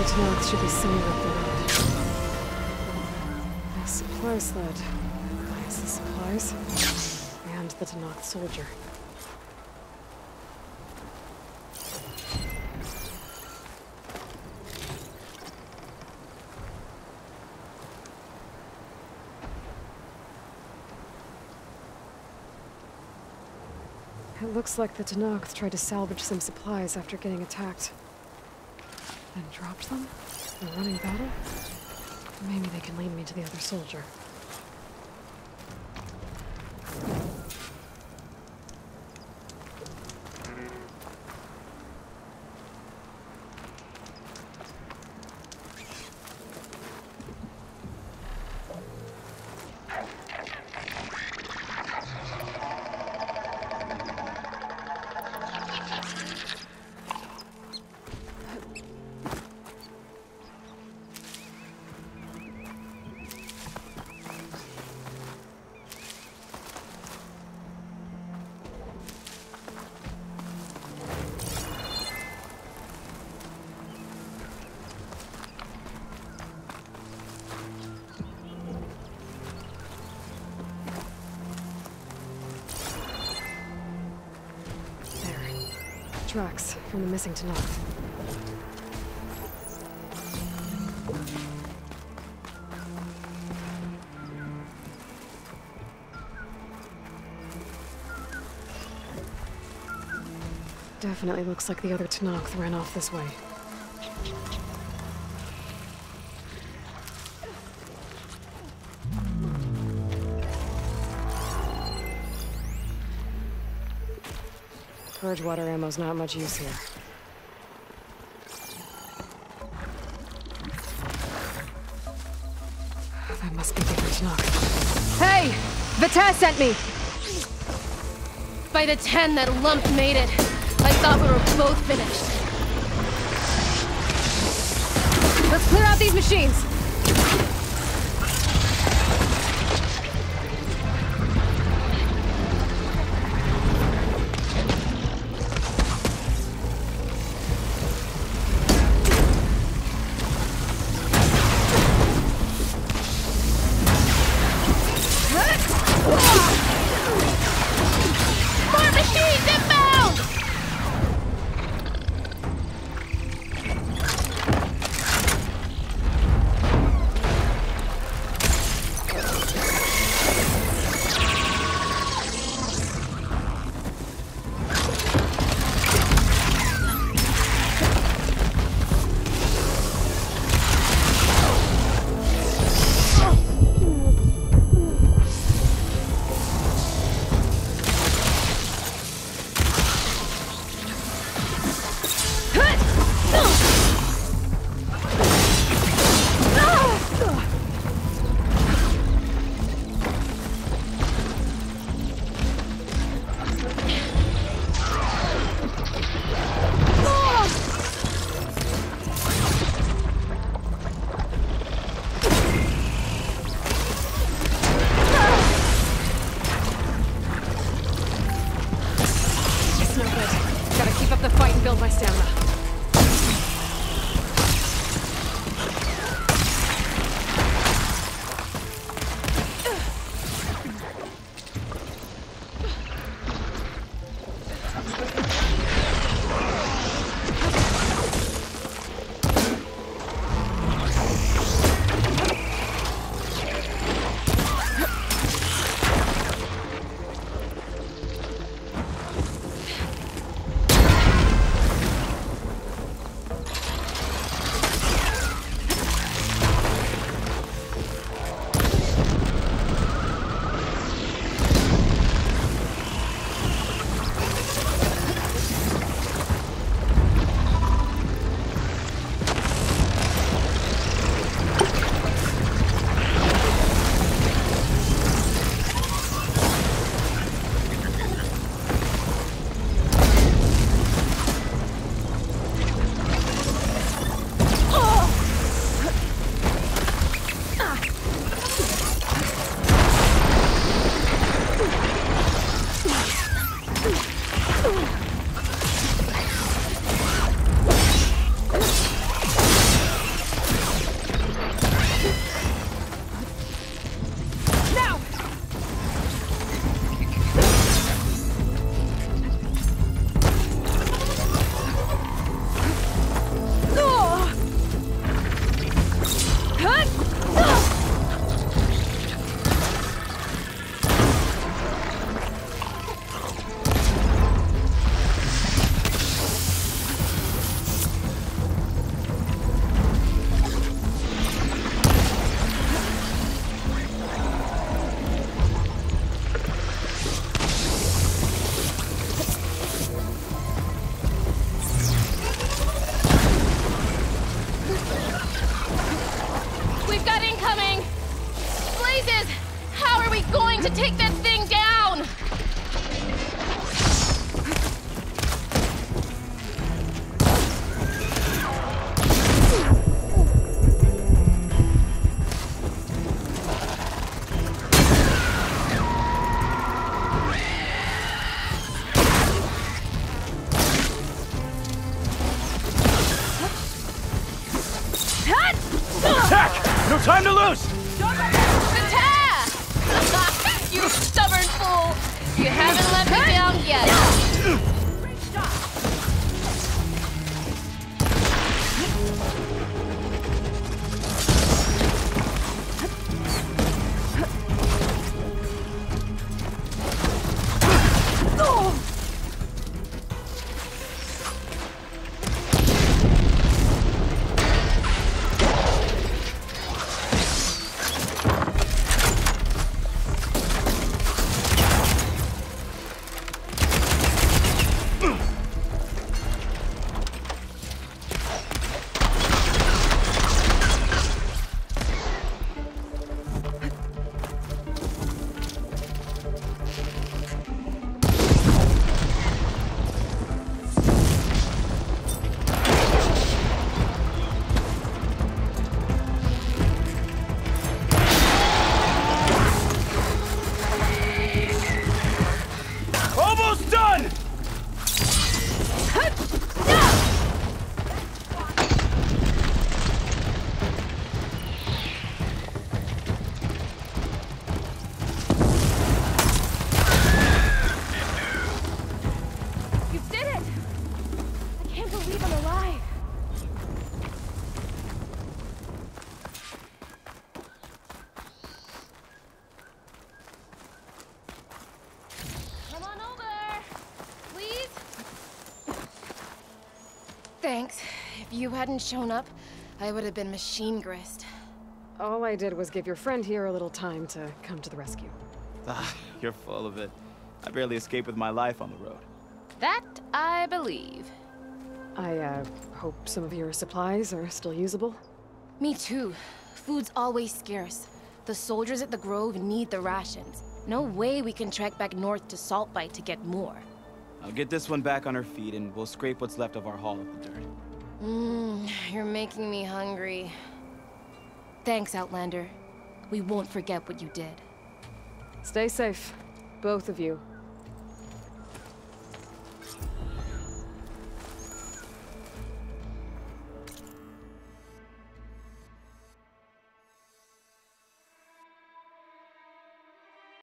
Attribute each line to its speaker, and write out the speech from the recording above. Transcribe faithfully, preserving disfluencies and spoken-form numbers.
Speaker 1: other Tanakh should be somewhere up the road. A supply sled. Buys the supplies. And the Tanakh soldier. It looks like the Tanakh tried to salvage some supplies after getting attacked. Then dropped them? In a running battle? Maybe they can lead me to the other soldier. Tracks from the missing Tanakh. Definitely looks like the other Tanakh ran off this way. Purge water ammo's not much use here. That must be the other Tanakh. Hey! Vita sent me!
Speaker 2: By the ten that lump made it, I thought we were both finished.
Speaker 1: Let's clear out these machines!
Speaker 3: Time to loose!
Speaker 2: Attack! You stubborn fool! You haven't let me down yet.
Speaker 3: Almost done!
Speaker 2: You did it! I can't believe I'm alive. Come on over, please. Thanks. If you hadn't shown up, I would have been machine grist.
Speaker 1: All I did was give your friend here a little time to come to the rescue.
Speaker 3: Ah, you're full of it. I barely escaped with my life on the road.
Speaker 2: That I believe.
Speaker 1: I, uh, hope some of your supplies are still usable.
Speaker 2: Me too. Food's always scarce. The soldiers at the Grove need the rations. No way we can trek back north to Saltbite to get more.
Speaker 3: I'll get this one back on her feet and we'll scrape what's left of our haul of the dirt.
Speaker 2: Mmm, you're making me hungry. Thanks, Outlander. We won't forget what you did.
Speaker 1: Stay safe, both of you.